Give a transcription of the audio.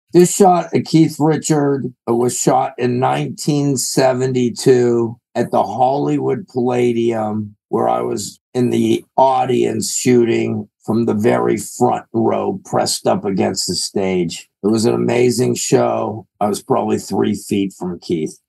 This shot at Keith Richard was shot in 1972 at the Hollywood Palladium, where I was in the audience shooting from the very front row, pressed up against the stage. It was an amazing show. I was probably 3 feet from Keith.